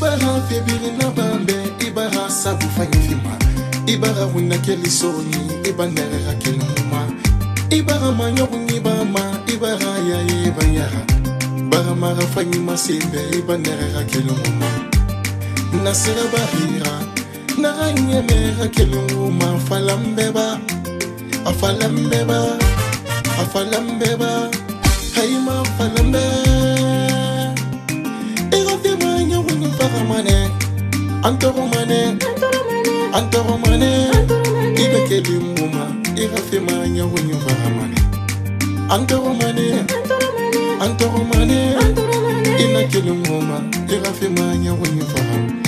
Ibara febiri na bambe, ibara sabu fanyifima. Ibara wuna keli soni, ibanera keluma. Ibara manyoni bama, ibara ya ibanyara. Bara mara fanyima simbe, ibanera keluma. Nasira bahira, naranye mera keluma. Falambeba, afalambeba, afalambeba. Haima falambe. Antoromane, ibe keli muma, irafe manya wenyu varamane. Antoromane, ina keli muma, irafe manya wenyu varamane.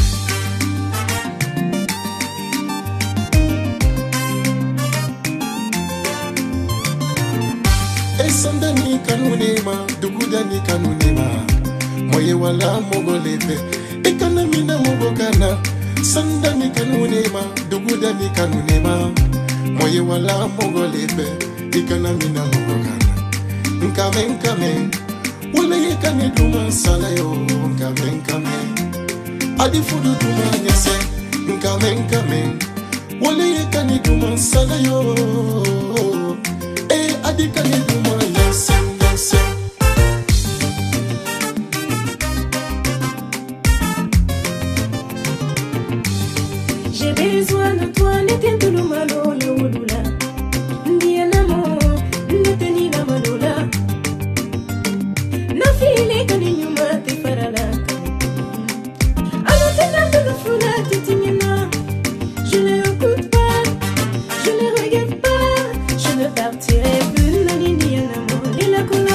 Esanda ni kanunema, duguda ni kanunema. Moye wala mogoleve. Ekana mina mugokana, sanda ni kanunema, duguda ni kanunema. Moye wala mogolebe, ekana mina mugokana. Nkame, wala yekani duma salayo. Nkame, adifudu duma nyase. Nkame, wala yekani duma salayo. Adikani duma nyase. J'ai besoin de toi, n'était tout le malo, le wouloula. Ndianamo, n'était la malola. Na file kaninyuma te farala. Alors t'es là de le foula, t'es miena. Je ne l'écoute pas, je ne regarde pas. Je ne partirai plus, n'anianamo, ni la cola.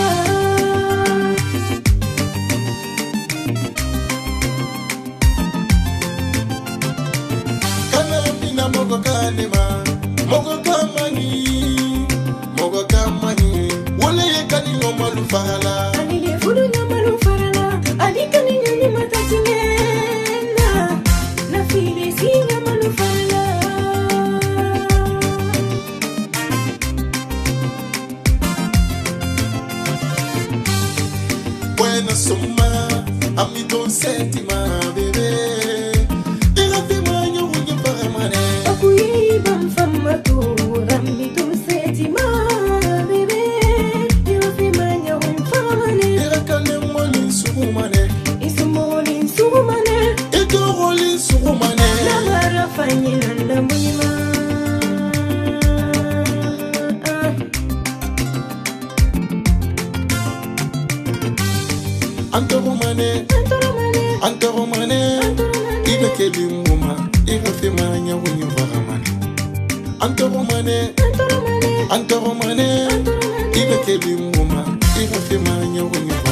Mogo kamani, wole yekani no malu farala. Ali le fudu no malu farala, ali kani nyani matatingena, na file si no malu farala. Buena soma, amito sentima bebé. Antoromane, ibe keli muma, irafe manya wenyu varamane. Antoromane, ibe keli muma, irafe manya wenyu varamane.